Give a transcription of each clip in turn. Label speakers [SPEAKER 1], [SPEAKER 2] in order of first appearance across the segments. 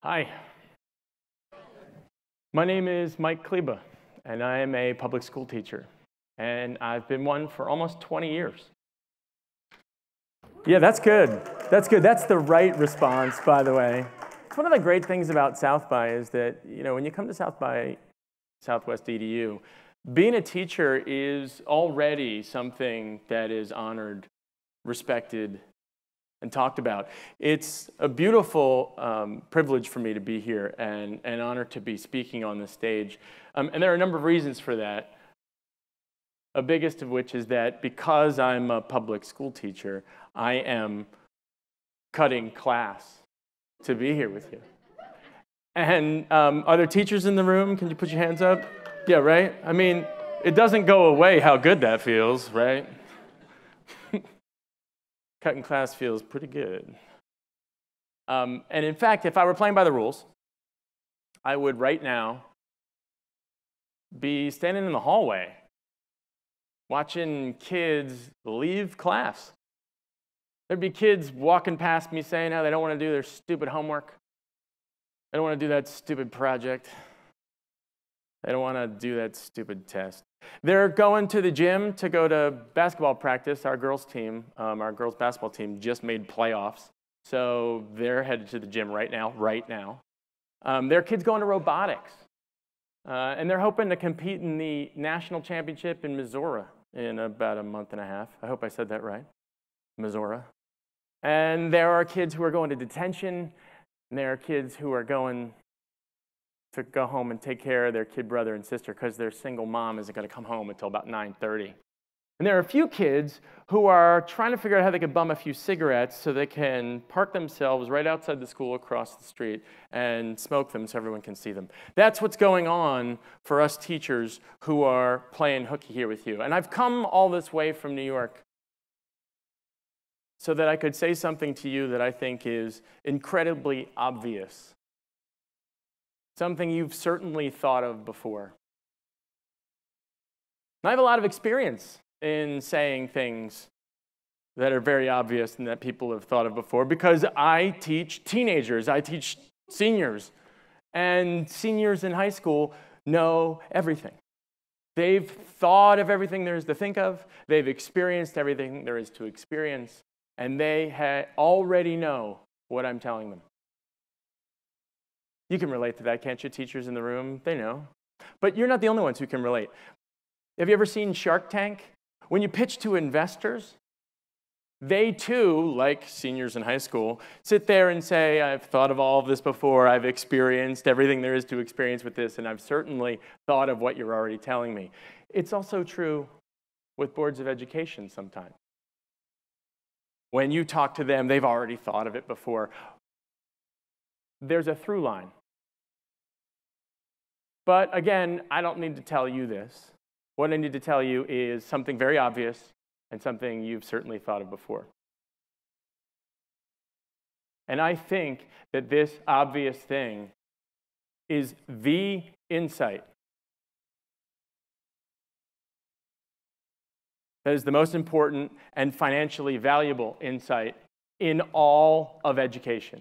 [SPEAKER 1] Hi, my name is Mike Kleba, and I am a public school teacher, and I've been one for almost 20 years. Yeah, that's good. That's good. That's the right response, by the way. It's one of the great things about South by is that, when you come to South by Southwest EDU, being a teacher is already something that is honored, respected, and talked about. It's a beautiful privilege for me to be here and an honor to be speaking on this stage. And there are a number of reasons for that. A biggest of which is that because I'm a public school teacher, I am cutting class to be here with you. And are there teachers in the room? Can you put your hands up? Yeah, right? I mean, it doesn't go away how good that feels, right? Cutting class feels pretty good. And in fact, if I were playing by the rules, I would right now be standing in the hallway watching kids leave class. There'd be kids walking past me saying how they don't want to do their stupid homework. They don't want to do that stupid project. They don't want to do that stupid test. They're going to the gym to go to basketball practice. Our girls team, our girls basketball team just made playoffs. So they're headed to the gym right now. Their kids going to robotics. And they're hoping to compete in the national championship in Missouri in about a month and a half. I hope I said that right. Missouri. And there are kids who are going to detention. And there are kids who are going to go home and take care of their kid brother and sister because their single mom isn't going to come home until about 9:30. And there are a few kids who are trying to figure out how they can bum a few cigarettes so they can park themselves right outside the school across the street and smoke them so everyone can see them. That's what's going on for us teachers who are playing hooky here with you. And I've come all this way from New York so that I could say something to you that I think is incredibly obvious. Something you've certainly thought of before. And I have a lot of experience in saying things that are very obvious and that people have thought of before because I teach teenagers, I teach seniors, and seniors in high school know everything. They've thought of everything there is to think of, they've experienced everything there is to experience, and they already know what I'm telling them. You can relate to that, can't you, teachers in the room? They know. But you're not the only ones who can relate. Have you ever seen Shark Tank? When you pitch to investors, they too, like seniors in high school, sit there and say, I've thought of all of this before, I've experienced everything there is to experience with this, and I've certainly thought of what you're already telling me. It's also true with boards of education sometimes. When you talk to them, they've already thought of it before. There's a through line. But again, I don't need to tell you this. What I need to tell you is something very obvious and something you've certainly thought of before. And I think that this obvious thing is the insight that is the most important and financially valuable insight in all of education.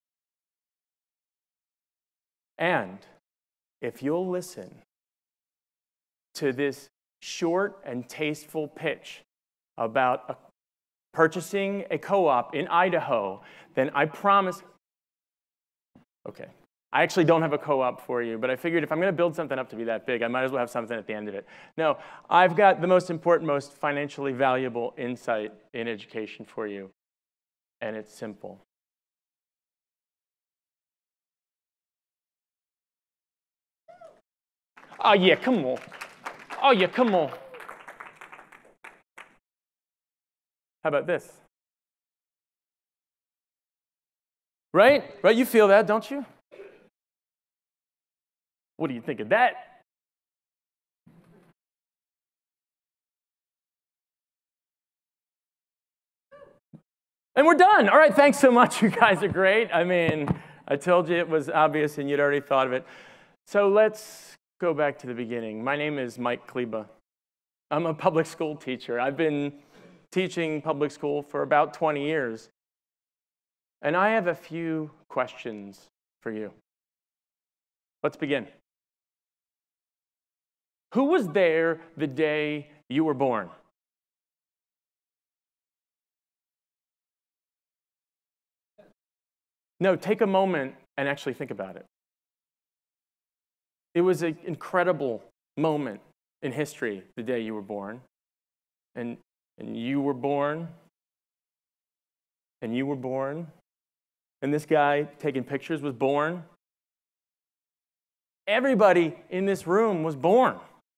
[SPEAKER 1] And if you'll listen to this short and tasteful pitch about purchasing a co-op in Idaho, then I promise, okay, I actually don't have a co-op for you, but I figured if I'm going to build something up to be that big, I might as well have something at the end of it. No, I've got the most important, most financially valuable insight in education for you, and it's simple. Oh, yeah, come on. Oh, yeah, come on. How about this? Right? Right? You feel that, don't you? What do you think of that? And we're done. All right, thanks so much. You guys are great. I mean, I told you it was obvious and you'd already thought of it. So let's go back to the beginning. My name is Mike Kleba. I'm a public school teacher. I've been teaching public school for about 20 years. And I have a few questions for you. Let's begin. Who was there the day you were born? No, take a moment and actually think about it. It was an incredible moment in history the day you were born. And you were born. And you were born. And this guy taking pictures was born. Everybody in this room was born.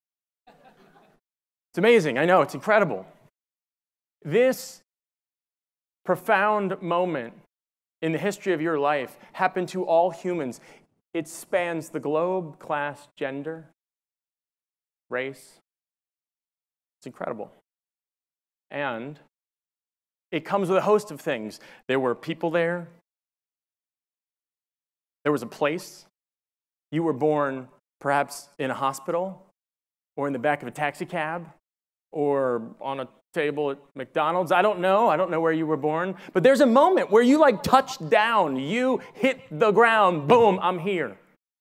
[SPEAKER 1] It's amazing. I know, it's incredible. This profound moment in the history of your life happened to all humans. It spans the globe, class, gender, race. It's incredible. And it comes with a host of things. There were people there. There was a place. You were born perhaps in a hospital or in the back of a taxi cab or on a table at McDonald's. I don't know where you were born. But there's a moment where you like touched down. You hit the ground. Boom, I'm here.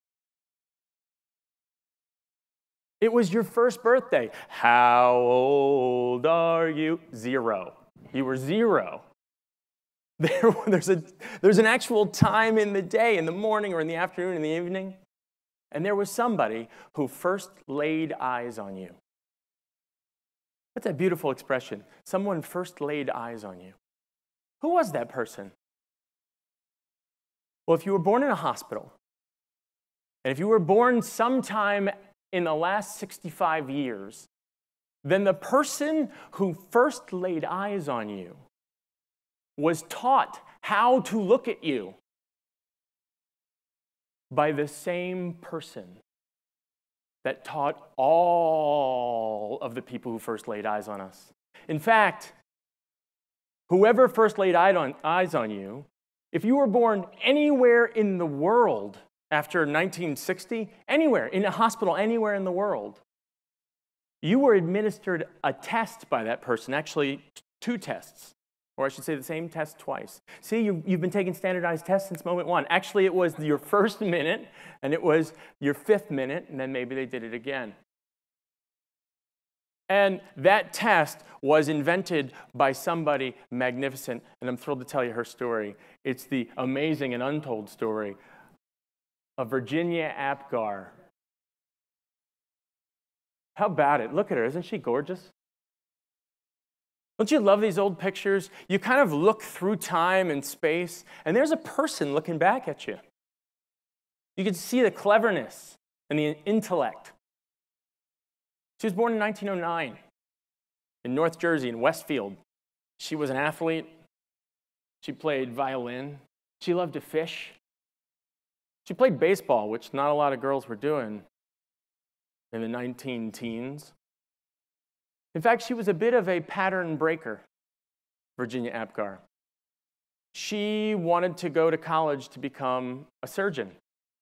[SPEAKER 1] It was your first birthday. How old are you? 0. You were 0. There's an actual time in the day, in the morning or in the afternoon, in the evening, and there was somebody who first laid eyes on you. That's a beautiful expression. Someone first laid eyes on you. Who was that person? Well, if you were born in a hospital, and if you were born sometime in the last 65 years, then the person who first laid eyes on you was taught how to look at you by the same person that taught all of the people who first laid eyes on us. In fact, whoever first laid eyes on you, if you were born anywhere in the world after 1960, anywhere, in a hospital, anywhere in the world, you were administered a test by that person, actually 2 tests. Or I should say the same test twice. See, you've been taking standardized tests since moment 1. Actually, it was your first minute, and it was your 5th minute, and then maybe they did it again. And that test was invented by somebody magnificent, and I'm thrilled to tell you her story. It's the amazing and untold story of Virginia Apgar. How about it? Look at her. Isn't she gorgeous? Don't you love these old pictures? You kind of look through time and space, and there's a person looking back at you. You can see the cleverness and the intellect. She was born in 1909 in North Jersey, in Westfield. She was an athlete. She played violin. She loved to fish. She played baseball, which not a lot of girls were doing in the 19-teens. In fact, she was a bit of a pattern breaker, Virginia Apgar. She wanted to go to college to become a surgeon,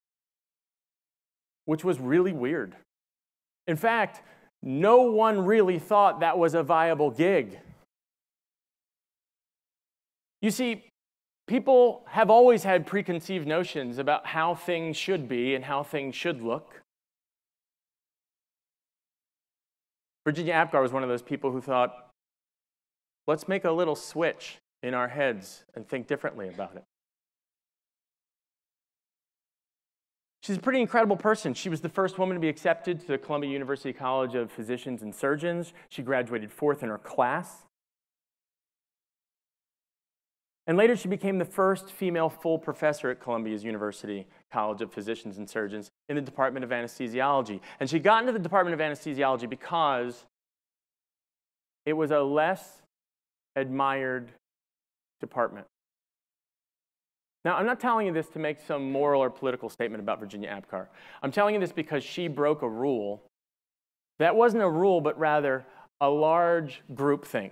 [SPEAKER 1] which was really weird. In fact, no one really thought that was a viable gig. You see, people have always had preconceived notions about how things should be and how things should look. Virginia Apgar was one of those people who thought, let's make a little switch in our heads and think differently about it. She's a pretty incredible person. She was the first woman to be accepted to the Columbia University College of Physicians and Surgeons. She graduated 4th in her class. And later she became the first female full professor at Columbia's University College of Physicians and Surgeons in the Department of Anesthesiology. And she got into the Department of Anesthesiology because it was a less admired department. Now, I'm not telling you this to make some moral or political statement about Virginia Apgar. I'm telling you this because she broke a rule that wasn't a rule, but rather a large groupthink.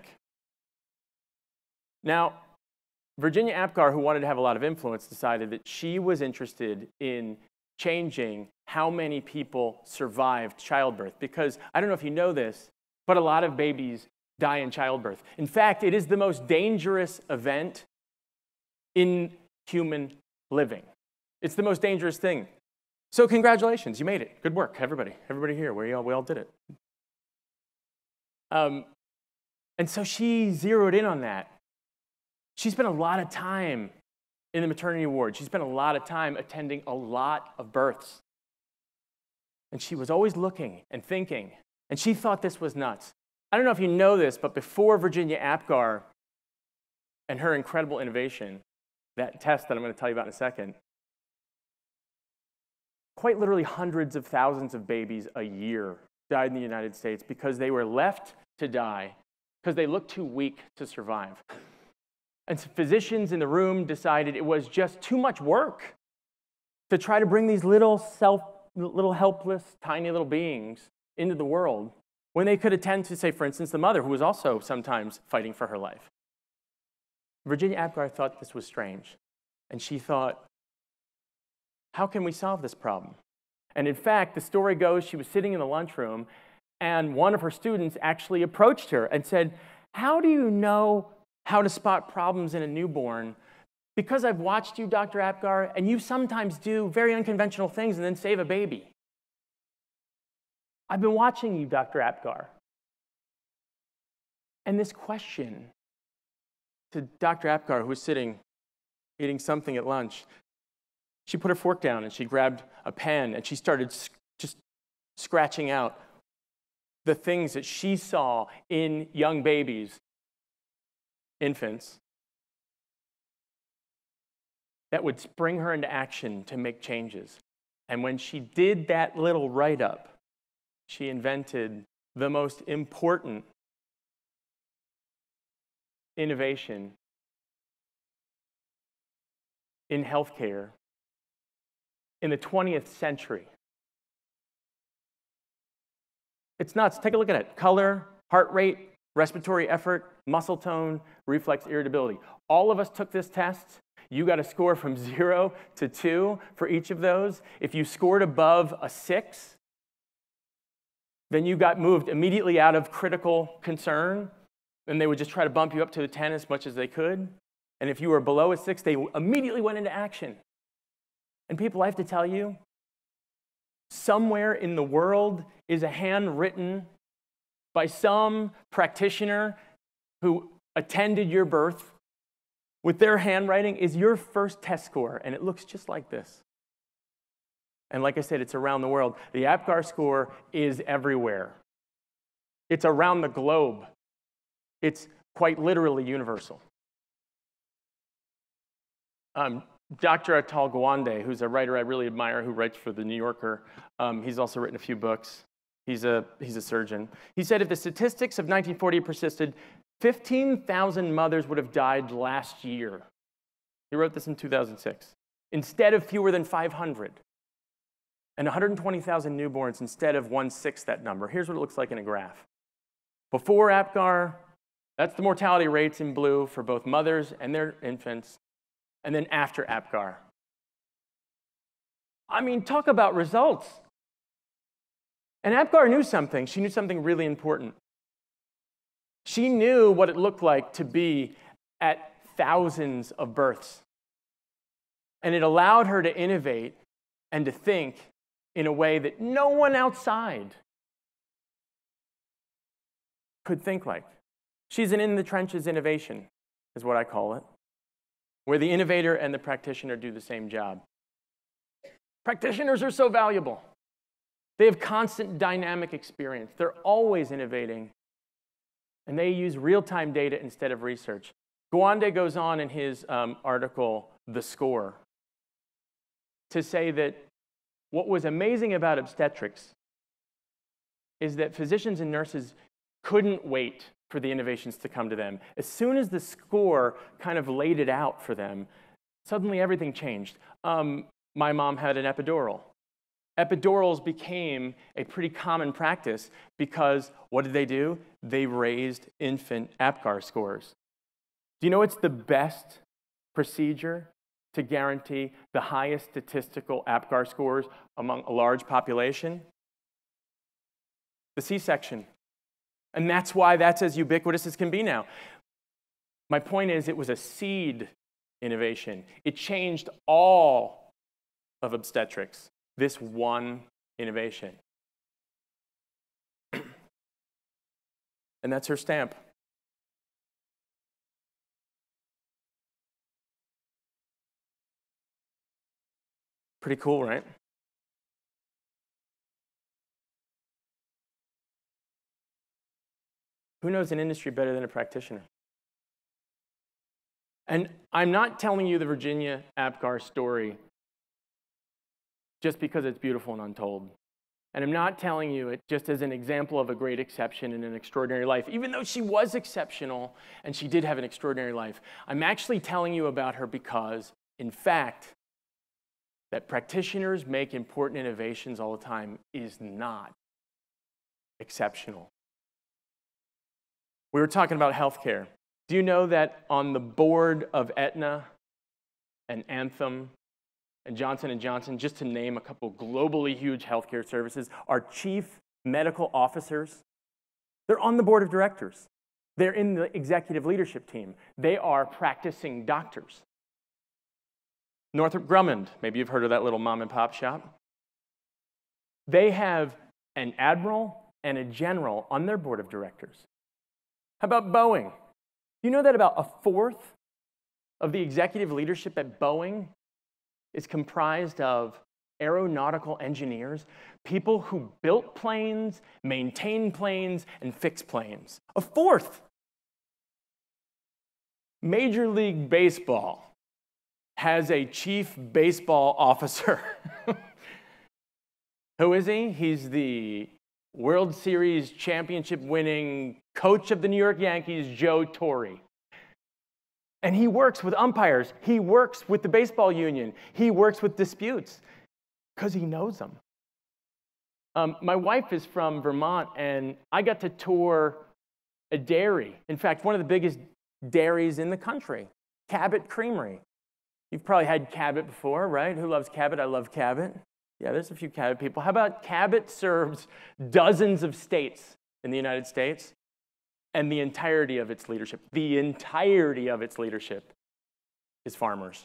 [SPEAKER 1] Now, Virginia Apgar, who wanted to have a lot of influence, decided that she was interested in changing how many people survived childbirth. Because, I don't know if you know this, but a lot of babies die in childbirth. In fact, it is the most dangerous event in human living. It's the most dangerous thing. So congratulations, you made it. Good work, everybody. Everybody here, we all did it. And so she zeroed in on that. She spent a lot of time in the maternity ward. She spent a lot of time attending a lot of births. And she was always looking and thinking, and she thought this was nuts. I don't know if you know this, but before Virginia Apgar and her incredible innovation, that test that I'm going to tell you about in a second, quite literally hundreds of thousands of babies a year died in the United States because they were left to die because they looked too weak to survive. And physicians in the room decided it was just too much work to try to bring these little helpless, tiny little beings into the world when they could attend to, say, for instance, the mother, who was also sometimes fighting for her life. Virginia Apgar thought this was strange. And she thought, how can we solve this problem? And in fact, the story goes she was sitting in the lunchroom, and one of her students actually approached her and said, how do you know how to spot problems in a newborn? Because I've watched you, Dr. Apgar, and you sometimes do very unconventional things and then save a baby. I've been watching you, Dr. Apgar. And this question to Dr. Apgar, who was sitting, eating something at lunch, she put her fork down and she grabbed a pen and she started just scratching out the things that she saw in young babies, infants, that would spring her into action to make changes. And when she did that little write-up, she invented the most important innovation in healthcare in the 20th century. It's nuts. Take a look at it. Color, heart rate, respiratory effort, muscle tone, reflex irritability. All of us took this test. You got a score from 0 to 2 for each of those. If you scored above a 6, then you got moved immediately out of critical concern, and they would just try to bump you up to a 10 as much as they could. And if you were below a 6, they immediately went into action. And people, I have to tell you, somewhere in the world is a handwritten by some practitioner who attended your birth with their handwriting is your first test score, and it looks just like this. And like I said, it's around the world. The Apgar score is everywhere. It's around the globe. It's quite literally universal. Dr. Atal Gawande, who's a writer I really admire, who writes for The New Yorker, he's also written a few books. He's a surgeon. He said if the statistics of 1940 persisted, 15,000 mothers would have died last year. He wrote this in 2006. Instead of fewer than 500. And 120,000 newborns instead of 1/6 that number. Here's what it looks like in a graph. Before Apgar, that's the mortality rates in blue for both mothers and their infants. And then after Apgar. I mean, talk about results. And Apgar knew something. She knew something really important. She knew what it looked like to be at thousands of births. And it allowed her to innovate and to think in a way that no one outside could think like. She's an in-the-trenches innovation, is what I call it, where the innovator and the practitioner do the same job. Practitioners are so valuable. They have constant dynamic experience. They're always innovating. And they use real-time data instead of research. Gawande goes on in his article, The Score, to say that what was amazing about obstetrics is that physicians and nurses couldn't wait for the innovations to come to them. As soon as the score kind of laid it out for them, suddenly everything changed. My mom had an epidural. Epidurals became a pretty common practice because what did they do? They raised infant Apgar scores. Do you know what's the best procedure to guarantee the highest statistical Apgar scores among a large population? The C-section. And that's why that's as ubiquitous as can be now. My point is, it was a seed innovation. It changed all of obstetrics. This one innovation. And that's her stamp. Pretty cool, right? Who knows an industry better than a practitioner? And I'm not telling you the Virginia Apgar story just because it's beautiful and untold. And I'm not telling you it just as an example of a great exception in an extraordinary life, even though she was exceptional and she did have an extraordinary life. I'm actually telling you about her because, in fact, that practitioners make important innovations all the time is not exceptional. We were talking about healthcare. Do you know that on the board of Aetna and Anthem and Johnson & Johnson, just to name a couple globally huge healthcare services, are chief medical officers? They're on the board of directors. They're in the executive leadership team. They are practicing doctors. Northrop Grumman, maybe you've heard of that little mom and pop shop. They have an admiral and a general on their board of directors. How about Boeing? You know that about a fourth of the executive leadership at Boeing is comprised of aeronautical engineers, people who built planes, maintain planes, and fix planes. A fourth. Major League Baseball has a chief baseball officer. Who is he? He's the World Series championship winning coach of the New York Yankees, Joe Torre. And he works with umpires. He works with the baseball union. He works with disputes because he knows them. My wife is from Vermont, and I got to tour a dairy. In fact, one of the biggest dairies in the country, Cabot Creamery. You've probably had Cabot before, right? Who loves Cabot? I love Cabot. Yeah, there's a few Cabot people. How about Cabot serves dozens of states in the United States, and the entirety of its leadership is farmers.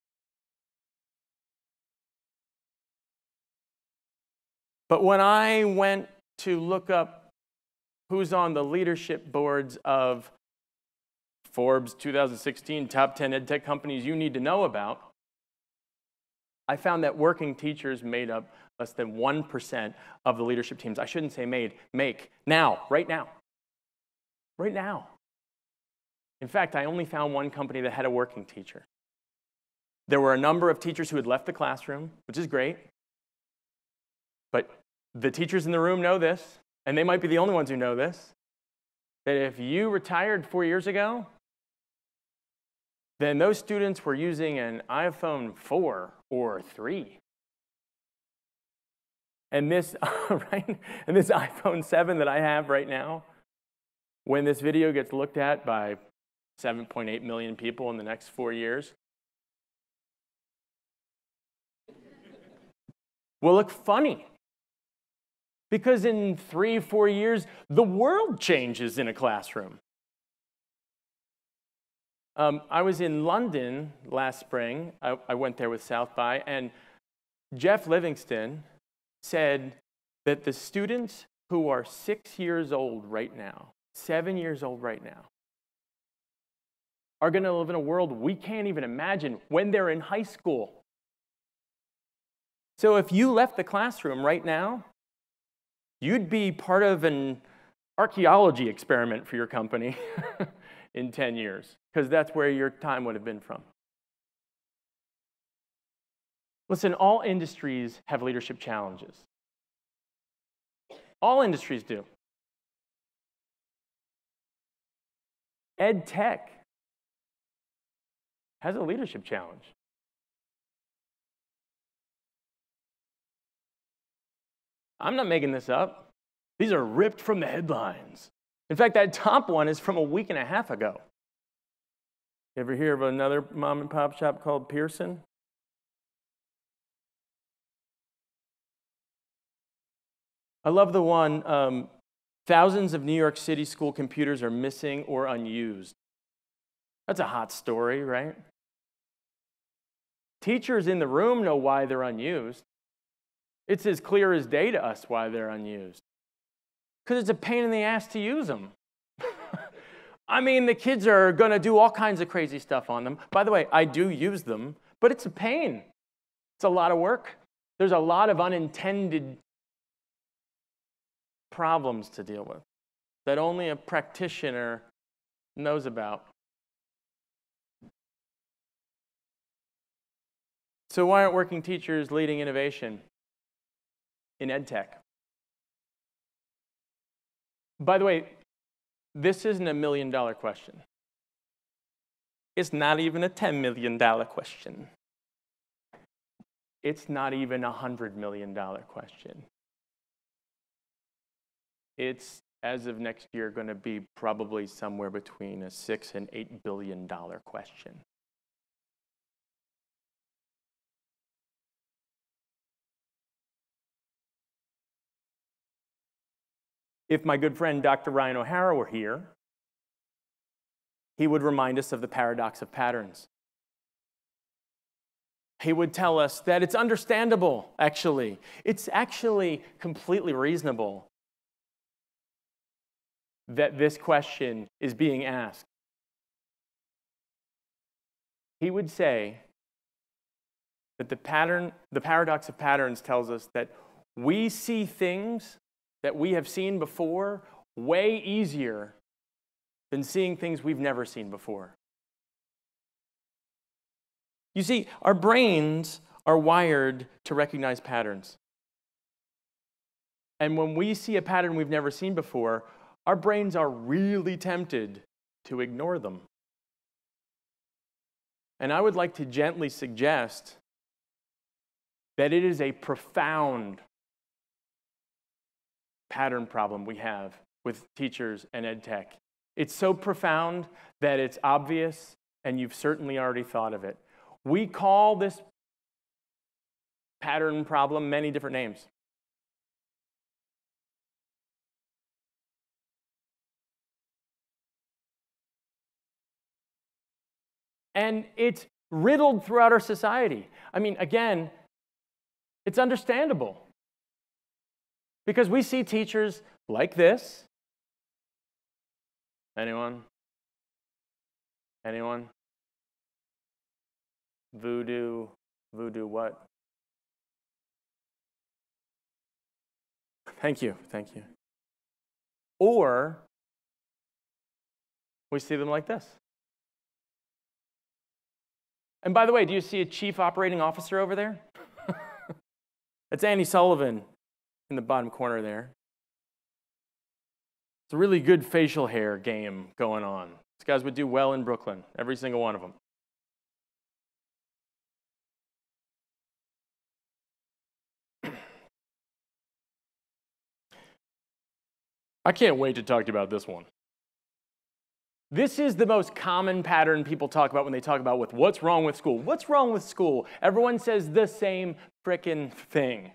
[SPEAKER 1] But when I went to look up who's on the leadership boards of Forbes 2016 Top 10 EdTech Companies You Need to Know About, I found that working teachers made up less than 1% of the leadership teams. I shouldn't say make. Now, right now. Right now. In fact, I only found one company that had a working teacher. There were a number of teachers who had left the classroom, which is great. But the teachers in the room know this, and they might be the only ones who know this, that if you retired 4 years ago, then those students were using an iPhone 4 or 3. And this, right? And this iPhone 7 that I have right now, when this video gets looked at by 7.8 million people in the next 4 years, will look funny. Because in 3, 4 years, the world changes in a classroom. I was in London last spring. I went there with South by, and Jeff Livingston said that the students who are 6 years old right now, 7 years old right now, are going to live in a world we can't even imagine when they're in high school. So if you left the classroom right now, you'd be part of an archaeology experiment for your company in 10 years, because that's where your time would have been from. Listen, all industries have leadership challenges. All industries do. Ed tech has a leadership challenge. I'm not making this up. These are ripped from the headlines. In fact, that top one is from a week and a half ago. You ever hear of another mom and pop shop called Pearson? I love the one, thousands of New York City school computers are missing or unused. That's a hot story, right? Teachers in the room know why they're unused. It's as clear as day to us why they're unused. Because it's a pain in the ass to use them. I mean, the kids are going to do all kinds of crazy stuff on them. By the way, I do use them, but it's a pain. It's a lot of work. There's a lot of unintended problems to deal with that only a practitioner knows about. So why aren't working teachers leading innovation in ed tech? By the way, this isn't a $1 million question. It's not even a $10 million question. It's not even a $100 million question. It's, as of next year, going to be probably somewhere between a $6 and $8 billion question. If my good friend Dr. Ryan O'Hara were here, he would remind us of the paradox of patterns. He would tell us that it's understandable, actually. It's actually completely reasonable that this question is being asked. He would say that the paradox of patterns tells us that we see things that we have seen before way easier than seeing things we've never seen before. You see, our brains are wired to recognize patterns. And when we see a pattern we've never seen before, our brains are really tempted to ignore them. And I would like to gently suggest that it is a profound pattern problem we have with teachers and ed tech. It's so profound that it's obvious, and you've certainly already thought of it. We call this pattern problem many different names. And it's riddled throughout our society. I mean, again, it's understandable. Because we see teachers like this. Anyone? Anyone? Voodoo what? Thank you. Or we see them like this. And by the way, do you see a chief operating officer over there? That's Andy Sullivan in the bottom corner there. It's a really good facial hair game going on. These guys would do well in Brooklyn, every single one of them. I can't wait to talk to you about this one. This is the most common pattern people talk about when they talk about what's wrong with school. What's wrong with school? Everyone says the same frickin' thing.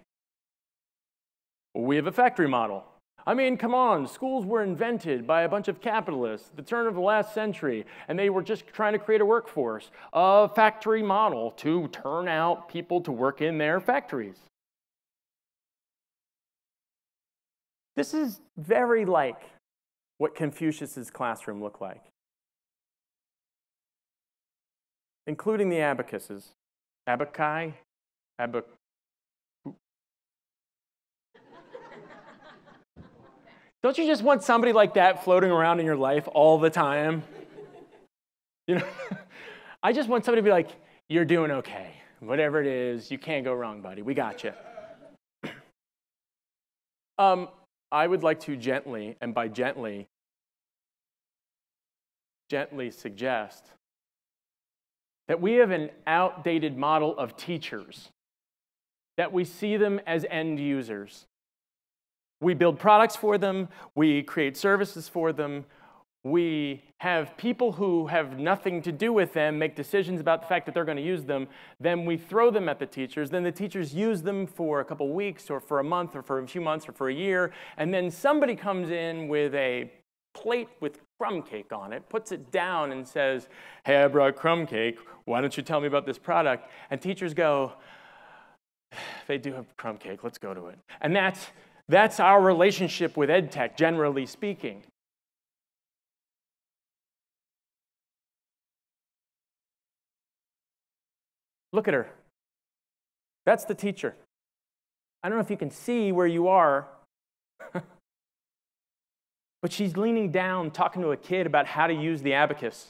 [SPEAKER 1] We have a factory model. I mean, come on, schools were invented by a bunch of capitalists at the turn of the last century, and they were just trying to create a workforce, a factory model to turn out people to work in their factories. This is very like what Confucius's classroom looked like, including the abacuses. Abaci? Don't you just want somebody like that floating around in your life all the time? You know, I just want somebody to be like, you're doing okay. Whatever it is, you can't go wrong, buddy. We got you. I would like to gently, and by gently suggest that we have an outdated model of teachers, that we see them as end users. We build products for them, we create services for them, we have people who have nothing to do with them make decisions about the fact that they're going to use them, then we throw them at the teachers, then the teachers use them for a couple weeks or for a month or for a few months or for a year, and then somebody comes in with a plate with crumb cake on it, puts it down and says, hey, I brought crumb cake. Why don't you tell me about this product? And teachers go, they do have crumb cake. Let's go to it. And that's our relationship with ed tech, generally speaking. Look at her. That's the teacher. I don't know if you can see where you are, but she's leaning down, talking to a kid about how to use the abacus.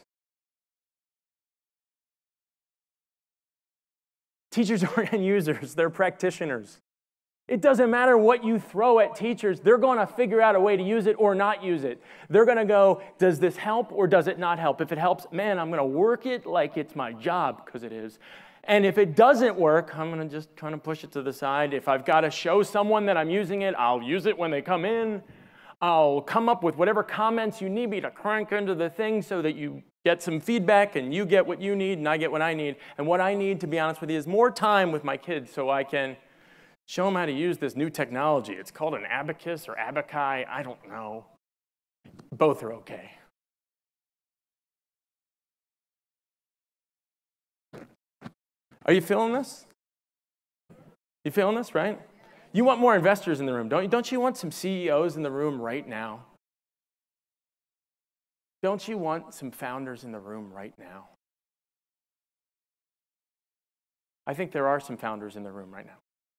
[SPEAKER 1] Teachers aren't end users, they're practitioners. It doesn't matter what you throw at teachers, they're going to figure out a way to use it or not use it. They're going to go, does this help or does it not help? If it helps, man, I'm going to work it like it's my job, because it is. And if it doesn't work, I'm going to just kind of push it to the side. If I've got to show someone that I'm using it, I'll use it when they come in. I'll come up with whatever comments you need me to crank into the thing so that you get some feedback and you get what you need and I get what I need. And what I need, to be honest with you, is more time with my kids so I can show them how to use this new technology. It's called an abacus or abaci. I don't know. Both are okay. Are you feeling this? You feeling this, right? You want more investors in the room, don't you? Don't you want some CEOs in the room right now? Don't you want some founders in the room right now? I think there are some founders in the room right now.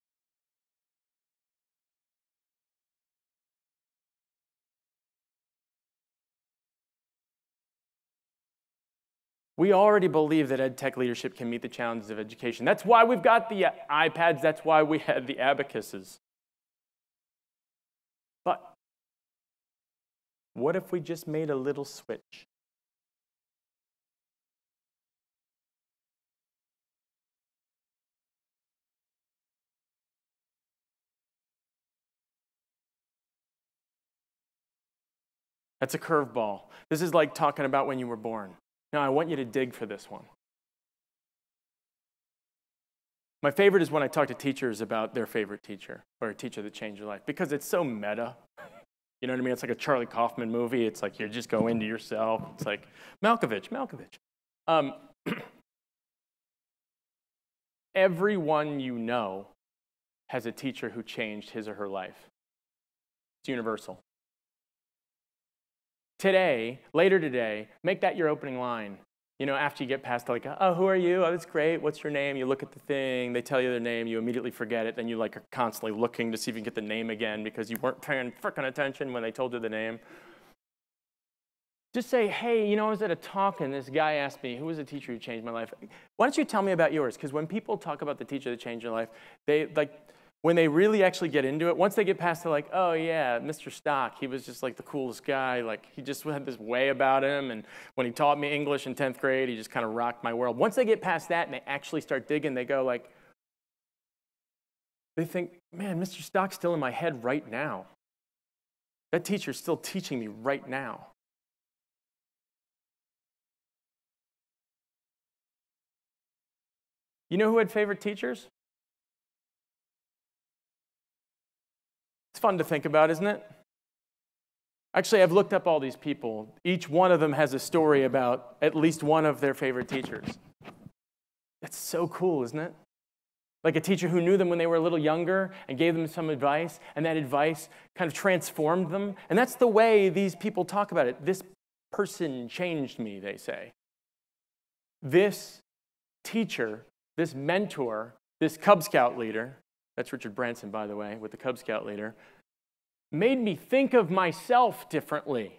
[SPEAKER 1] We already believe that ed tech leadership can meet the challenges of education. That's why we've got the iPads. That's why we had the abacuses. But what if we just made a little switch? That's a curveball. This is like talking about when you were born. Now, I want you to dig for this one. My favorite is when I talk to teachers about their favorite teacher or a teacher that changed their life, because it's so meta. You know what I mean? It's like a Charlie Kaufman movie. It's like you just go into yourself. It's like, Malkovich. Everyone you know has a teacher who changed his or her life. It's universal. Today, later today, make that your opening line. You know, after you get past like, oh, who are you? Oh, that's great. What's your name? You look at the thing. They tell you their name. You immediately forget it. Then you like are constantly looking to see if you can get the name again because you weren't paying frickin' attention when they told you the name. Just say, hey, you know, I was at a talk and this guy asked me, who was a teacher who changed my life? Why don't you tell me about yours? Because when people talk about the teacher that changed their life, they like, when they really actually get into it, once they get past, they're like, oh yeah, Mr. Stock, he was just like the coolest guy. Like he just had this way about him. And when he taught me English in 10th grade, he just kind of rocked my world. Once they get past that and they actually start digging, they go like, they think, man, Mr. Stock's still in my head right now. That teacher's still teaching me right now. You know who had favorite teachers? It's fun to think about, isn't it? Actually, I've looked up all these people. Each one of them has a story about at least one of their favorite teachers. That's so cool, isn't it? Like a teacher who knew them when they were a little younger and gave them some advice, and that advice kind of transformed them. And that's the way these people talk about it. This person changed me, they say. This teacher, this mentor, this Cub Scout leader, that's Richard Branson, by the way, with the Cub Scout leader, made me think of myself differently.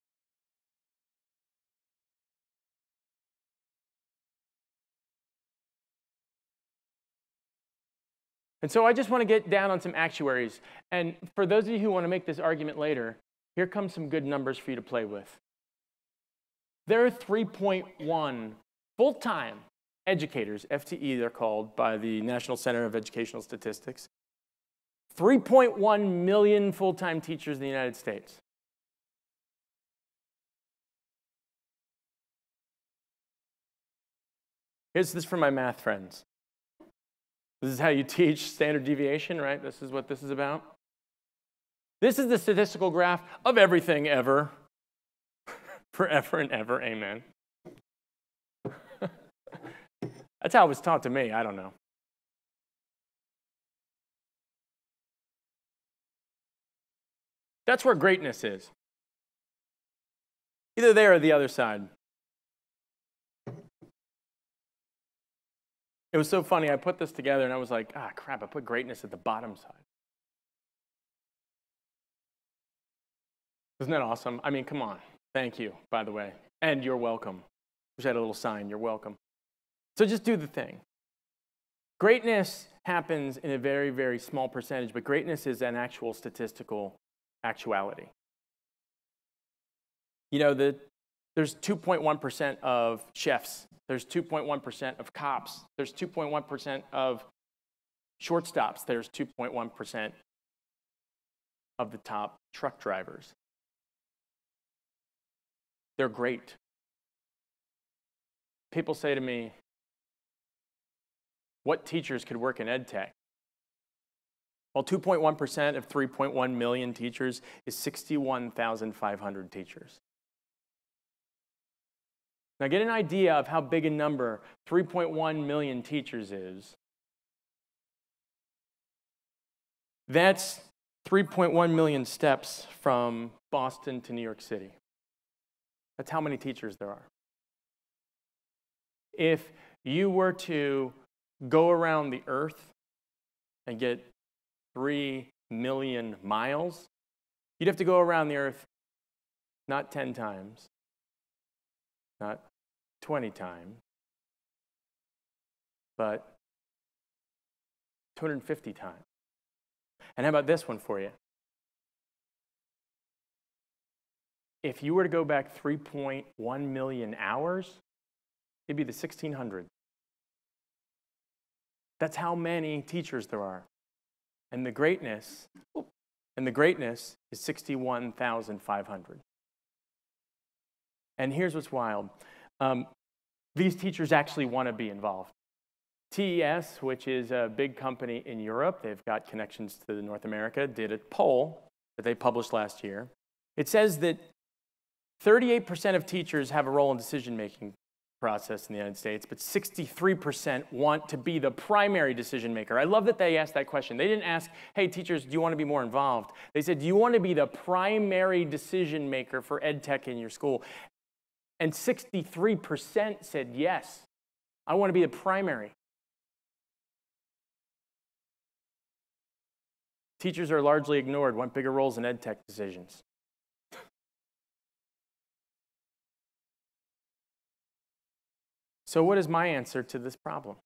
[SPEAKER 1] And so I just want to get down on some actuaries. And for those of you who want to make this argument later, here comes some good numbers for you to play with. There are 3.1 full-time educators, FTE they're called by the National Center of Educational Statistics. 3.1 million full-time teachers in the United States. Here's this for my math friends. This is how you teach standard deviation, right? This is what this is about. This is the statistical graph of everything ever. forever and ever, amen. That's how it was taught to me. I don't know. That's where greatness is. Either there or the other side. It was so funny. I put this together and I was like, ah, crap, I put greatness at the bottom side. Isn't that awesome? I mean, come on. Thank you, by the way. And you're welcome. Wish I had a little sign, you're welcome. So just do the thing. Greatness happens in a very, very small percentage, but greatness is an actual statistical actuality. You know, there's 2.1% of chefs. There's 2.1% of cops. There's 2.1% of shortstops. There's 2.1% of the top truck drivers. They're great. People say to me, what teachers could work in ed tech? Well, 2.1% of 3.1 million teachers is 61,500 teachers. Now get an idea of how big a number 3.1 million teachers is. That's 3.1 million steps from Boston to New York City. That's how many teachers there are. If you were to go around the earth and get 3 million miles, you'd have to go around the earth not 10 times, not 20 times, but 250 times. And how about this one for you? If you were to go back 3.1 million hours, it'd be the 1600s. That's how many teachers there are. And the greatness is 61,500. And here's what's wild. These teachers actually want to be involved. TES, which is a big company in Europe, they've got connections to North America, did a poll that they published last year. It says that 38% of teachers have a role in decision-making process in the United States, but 63% want to be the primary decision maker. I love that they asked that question. They didn't ask, hey, teachers, do you want to be more involved? They said, do you want to be the primary decision maker for ed tech in your school? And 63% said, yes, I want to be the primary. Teachers are largely ignored, want bigger roles in ed tech decisions. So what is my answer to this problem?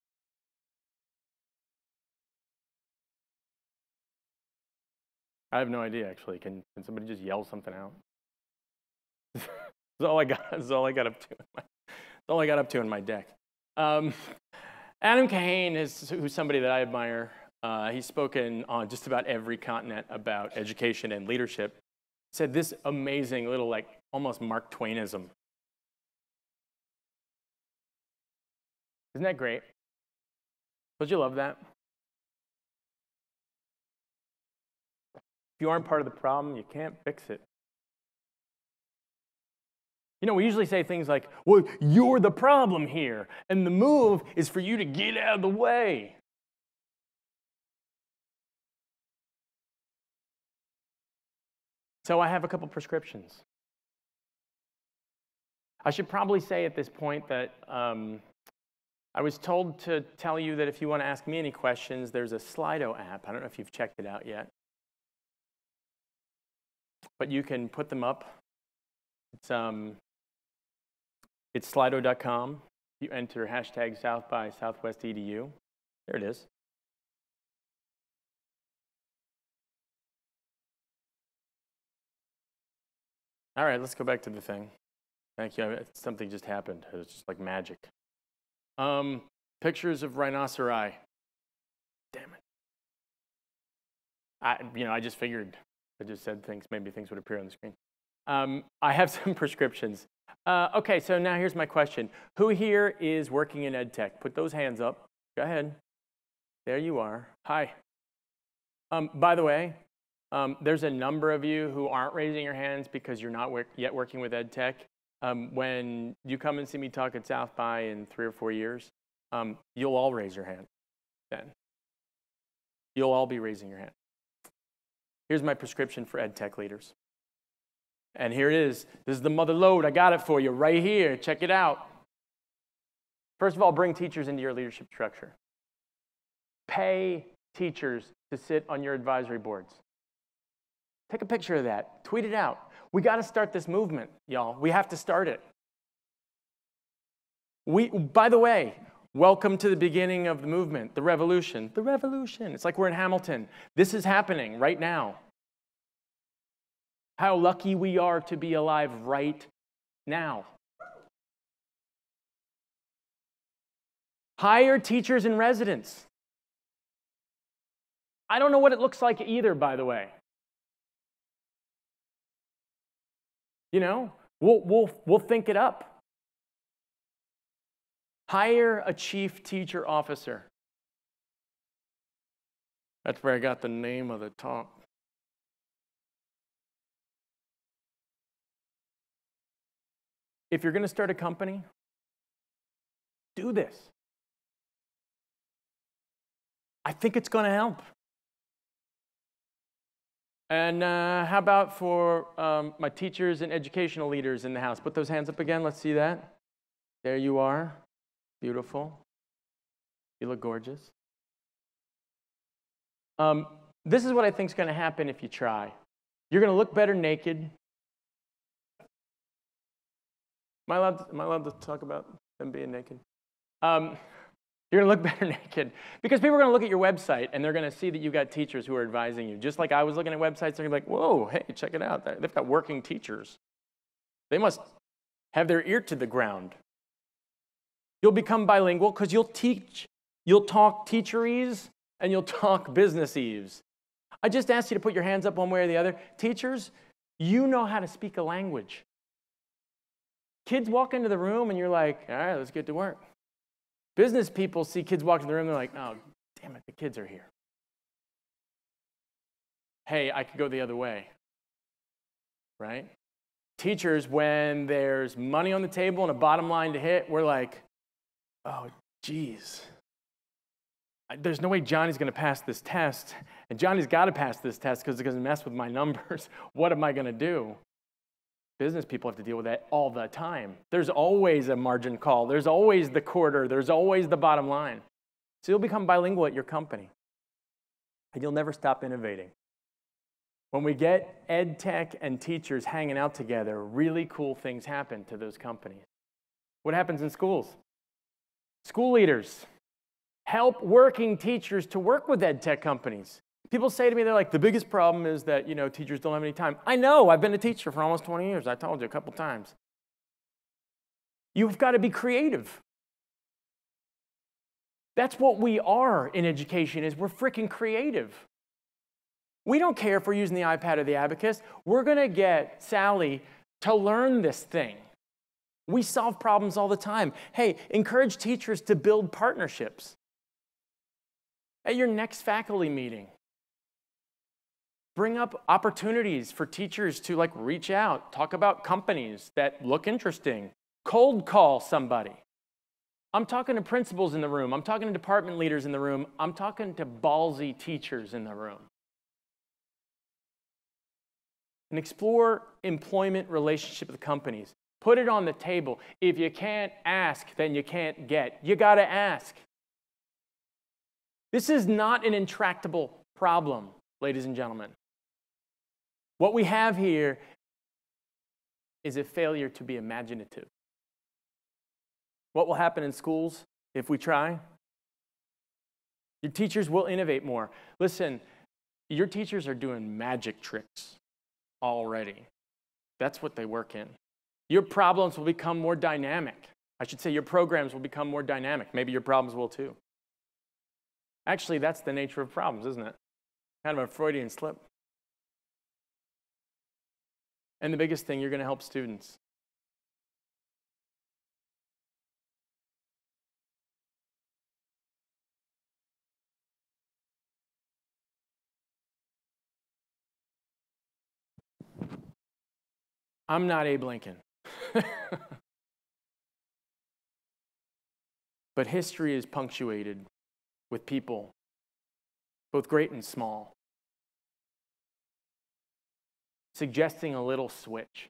[SPEAKER 1] I have no idea, actually. Can somebody just yell something out? That's all I got. That's all I got up to. That's all I got up to in my deck. Adam Kahane who's somebody that I admire. He's spoken on just about every continent about education and leadership. Said this amazing little, like, almost Mark Twainism. Isn't that great? Don't you love that? If you aren't part of the problem, you can't fix it. You know, we usually say things like, well, you're the problem here, and the move is for you to get out of the way. So I have a couple prescriptions. I should probably say at this point that I was told to tell you that if you want to ask me any questions, there's a Slido app. I don't know if you've checked it out yet. But you can put them up. It's slido.com. You enter hashtag South by Southwest EDU. There it is. All right, let's go back to the thing. Thank you. Something just happened. It was just like magic. Pictures of rhinoceri. Damn it. I just figured. I just said things. Maybe things would appear on the screen. I have some prescriptions. Okay, so now here's my question. Who here is working in ed tech? Put those hands up. Go ahead. There you are. Hi. By the way, There's a number of you who aren't raising your hands because you're not yet working with ed tech. When you come and see me talk at South by in 3 or 4 years, you'll all raise your hand then. You'll all be raising your hand. Here's my prescription for ed tech leaders. And here it is. This is the mother lode. I got it for you right here. Check it out. First of all, bring teachers into your leadership structure. Pay teachers to sit on your advisory boards. Take a picture of that. Tweet it out. We got to start this movement, y'all. We have to start it. By the way, welcome to the beginning of the movement, the revolution. The revolution. It's like we're in Hamilton. This is happening right now. How lucky we are to be alive right now. Hire teachers in residence. I don't know what it looks like either, by the way. You know, we'll think it up. Hire a chief teacher officer. That's where I got the name of the talk. If you're going to start a company, do this. I think it's going to help. And how about for my teachers and educational leaders in the house? Put those hands up again. Let's see that. There you are. Beautiful. You look gorgeous. This is what I think is going to happen if you try. You're going to look better naked. Am I allowed to talk about them being naked? You're going to look better naked because people are going to look at your website and they're going to see that you've got teachers who are advising you. Just like I was looking at websites, they're going to be like, whoa, hey, check it out. They've got working teachers. They must have their ear to the ground. You'll become bilingual because you'll talk teacherese and you'll talk businessese. I just asked you to put your hands up one way or the other. Teachers, you know how to speak a language. Kids walk into the room and you're like, all right, let's get to work. Business people see kids walk in the room, they're like, oh, damn it, the kids are here. Hey, I could go the other way, right? Teachers, when there's money on the table and a bottom line to hit, we're like, oh, geez. There's no way Johnny's going to pass this test, and Johnny's got to pass this test because it's going to mess with my numbers. What am I going to do? Business people have to deal with that all the time. There's always a margin call. There's always the quarter. There's always the bottom line. So you'll become bilingual at your company, and you'll never stop innovating. When we get ed tech and teachers hanging out together, really cool things happen to those companies. What happens in schools? School leaders help working teachers to work with ed tech companies. People say to me, they're like, the biggest problem is that, teachers don't have any time. I know, I've been a teacher for almost 20 years. I told you a couple times. You've got to be creative. That's what we are in education, is we're freaking creative. We don't care if we're using the iPad or the abacus. We're going to get Sally to learn this thing. We solve problems all the time. Hey, encourage teachers to build partnerships. At your next faculty meeting, bring up opportunities for teachers to reach out, talk about companies that look interesting, cold call somebody. I'm talking to principals in the room. I'm talking to department leaders in the room. I'm talking to ballsy teachers in the room. And explore employment relationship with companies. Put it on the table. If you can't ask, then you can't get. You got to ask. This is not an intractable problem, ladies and gentlemen. What we have here is a failure to be imaginative. What will happen in schools if we try? Your teachers will innovate more. Listen, your teachers are doing magic tricks already. That's what they work in. Your problems will become more dynamic. I should say your programs will become more dynamic. Maybe your problems will too. Actually, that's the nature of problems, isn't it? Kind of a Freudian slip. And the biggest thing, you're going to help students. I'm not Abe Lincoln. But history is punctuated with people, both great and small, suggesting a little switch.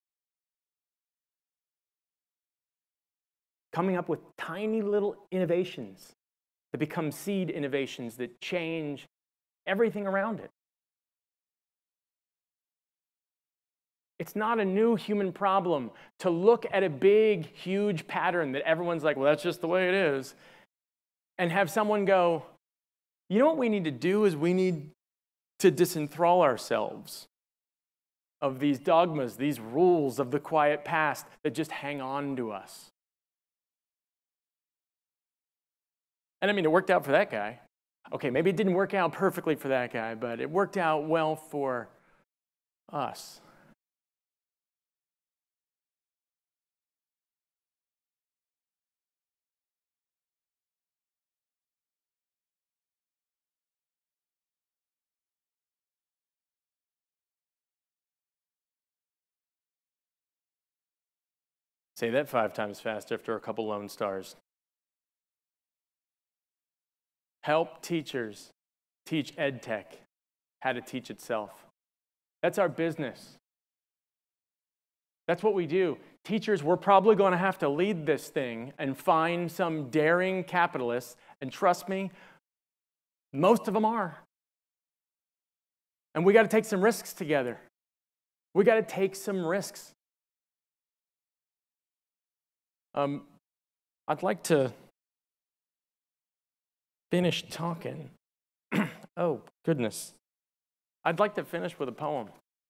[SPEAKER 1] Coming up with tiny little innovations that become seed innovations that change everything around it. It's not a new human problem to look at a big, huge pattern that everyone's like, well, that's just the way it is, and have someone go, you know what we need to do is we need to disenthrall ourselves of these dogmas, these rules of the quiet past that just hang on to us. And I mean, it worked out for that guy. Okay, maybe it didn't work out perfectly for that guy, but it worked out well for us. Say that 5 times fast after a couple Lone Stars. Help teachers teach EdTech how to teach itself. That's our business. That's what we do. Teachers, we're probably going to have to lead this thing and find some daring capitalists, and trust me, most of them are. And we got to take some risks together. We got to take some risks. I'd like to finish talking. Oh, goodness. I'd like to finish with a poem.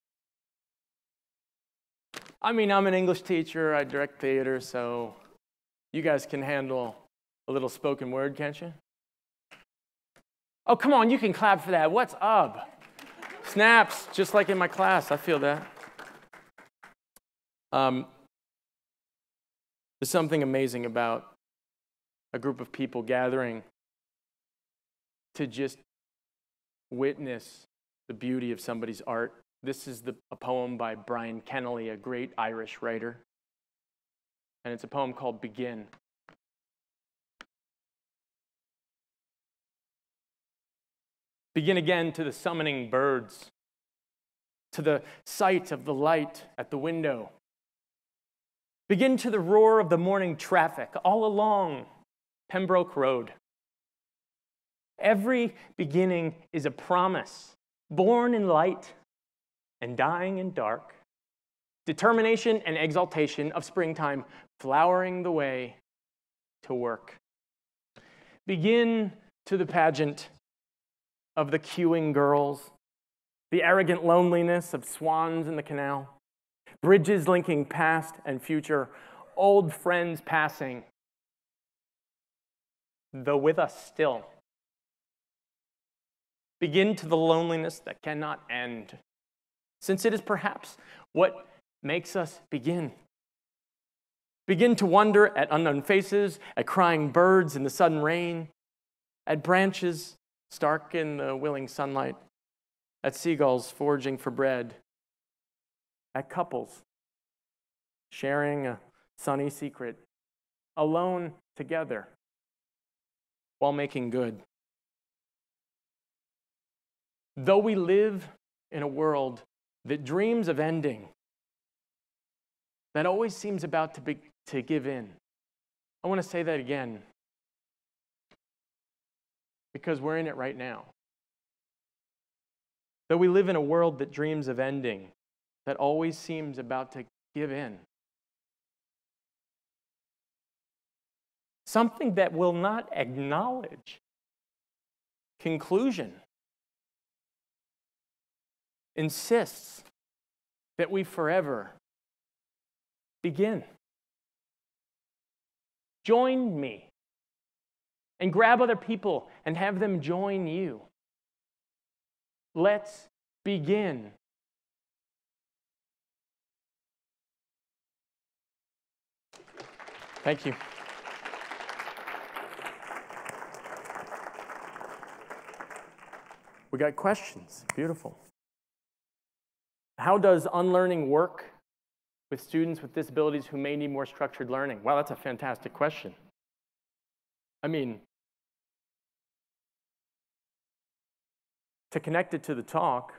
[SPEAKER 1] I mean, I'm an English teacher. I direct theater, so you guys can handle a little spoken word, can't you? Oh, come on, you can clap for that. What's up? Snaps, just like in my class. I feel that. There's something amazing about a group of people gathering to just witness the beauty of somebody's art. This is a poem by Brian Kennelly, a great Irish writer. And it's a poem called Begin. Begin again to the summoning birds, to the sight of the light at the window. Begin to the roar of the morning traffic all along Pembroke Road. Every beginning is a promise, born in light and dying in dark. Determination and exaltation of springtime, flowering the way to work. Begin to the pageant of the queuing girls, the arrogant loneliness of swans in the canal, bridges linking past and future, old friends passing, though with us still. Begin to the loneliness that cannot end, since it is perhaps what makes us begin. Begin to wonder at unknown faces, at crying birds in the sudden rain, at branches stark in the willing sunlight, at seagulls foraging for bread, at couples sharing a sunny secret, alone together while making good. Though we live in a world that dreams of ending, that always seems about to give in. I want to say that again, because we're in it right now. Though we live in a world that dreams of ending, that always seems about to give in. Something that will not acknowledge conclusion insists that we forever begin. Join me and grab other people and have them join you. Let's begin. Thank you. We got questions. Beautiful. How does unlearning work with students with disabilities who may need more structured learning? Wow, that's a fantastic question. I mean, to connect it to the talk,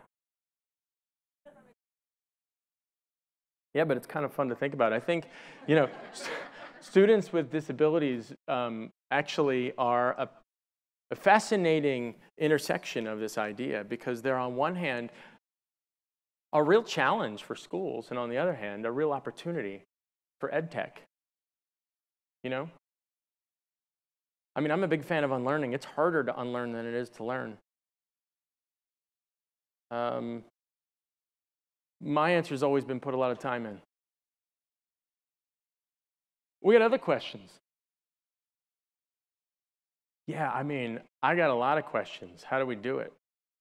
[SPEAKER 1] yeah, but it's kind of fun to think about. I think, you know, students with disabilities actually are a fascinating intersection of this idea, because they're, on one hand, a real challenge for schools, and on the other hand, a real opportunity for ed tech. You know? I mean, I'm a big fan of unlearning. It's harder to unlearn than it is to learn. My answer's always been put a lot of time in. We got other questions. Yeah, I mean, I got a lot of questions. How do we do it?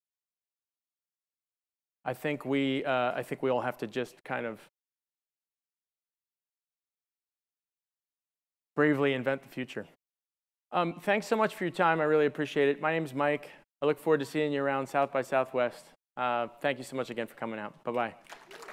[SPEAKER 1] I think we all have to just kind of bravely invent the future. Thanks so much for your time. I really appreciate it. My name's Mike. I look forward to seeing you around South by Southwest. Thank you so much again for coming out. Bye-bye.